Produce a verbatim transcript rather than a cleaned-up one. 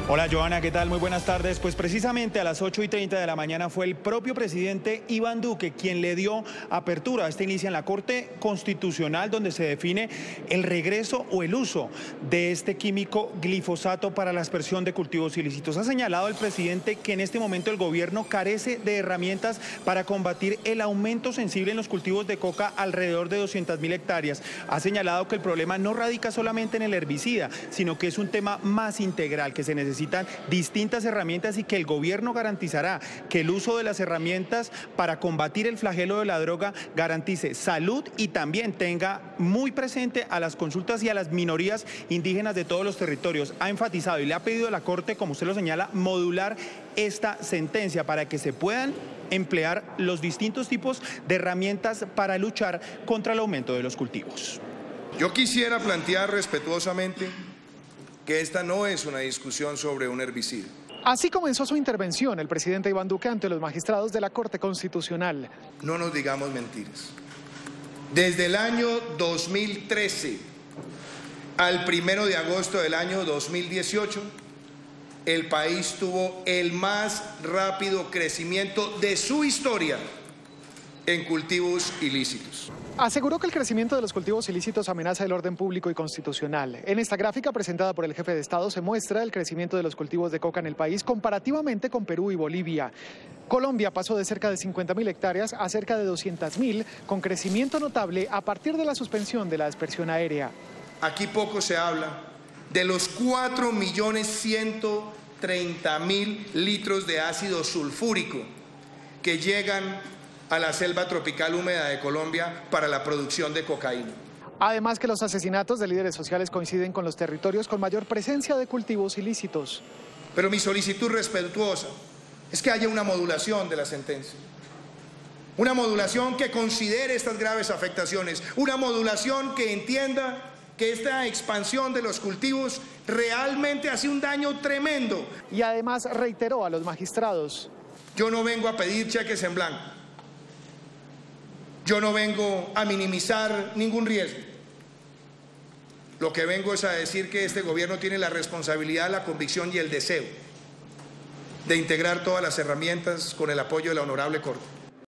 Hola Joana, ¿qué tal? Muy buenas tardes. Pues precisamente a las ocho y treinta de la mañana fue el propio presidente Iván Duque quien le dio apertura a esta inicia en la Corte Constitucional, donde se define el regreso o el uso de este químico glifosato para la aspersión de cultivos ilícitos. Ha señalado el presidente que en este momento el gobierno carece de herramientas para combatir el aumento sensible en los cultivos de coca alrededor de doscientas mil hectáreas. Ha señalado que el problema no radica solamente en el herbicida, sino que es un tema más integral, que se necesita Necesitan distintas herramientas y que el gobierno garantizará que el uso de las herramientas para combatir el flagelo de la droga garantice salud y también tenga muy presente a las consultas y a las minorías indígenas de todos los territorios. Ha enfatizado y le ha pedido a la Corte, como usted lo señala, modular esta sentencia para que se puedan emplear los distintos tipos de herramientas para luchar contra el aumento de los cultivos. Yo quisiera plantear respetuosamente que esta no es una discusión sobre un herbicida. Así comenzó su intervención el presidente Iván Duque ante los magistrados de la Corte Constitucional. No nos digamos mentiras. Desde el año dos mil trece al primero de agosto del año dos mil dieciocho, el país tuvo el más rápido crecimiento de su historia en cultivos ilícitos. Aseguró que el crecimiento de los cultivos ilícitos amenaza el orden público y constitucional. En esta gráfica presentada por el jefe de Estado se muestra el crecimiento de los cultivos de coca en el país comparativamente con Perú y Bolivia. Colombia pasó de cerca de cincuenta mil hectáreas a cerca de doscientas mil, con crecimiento notable a partir de la suspensión de la aspersión aérea. Aquí poco se habla de los cuatro millones ciento treinta mil litros de ácido sulfúrico que llegan a la selva tropical húmeda de Colombia para la producción de cocaína. Además que los asesinatos de líderes sociales coinciden con los territorios con mayor presencia de cultivos ilícitos. Pero mi solicitud respetuosa es que haya una modulación de la sentencia. Una modulación que considere estas graves afectaciones. Una modulación que entienda que esta expansión de los cultivos realmente hace un daño tremendo. Y además reiteró a los magistrados: yo no vengo a pedir cheques en blanco. Yo no vengo a minimizar ningún riesgo. Lo que vengo es a decir que este gobierno tiene la responsabilidad, la convicción y el deseo de integrar todas las herramientas con el apoyo de la Honorable Corte.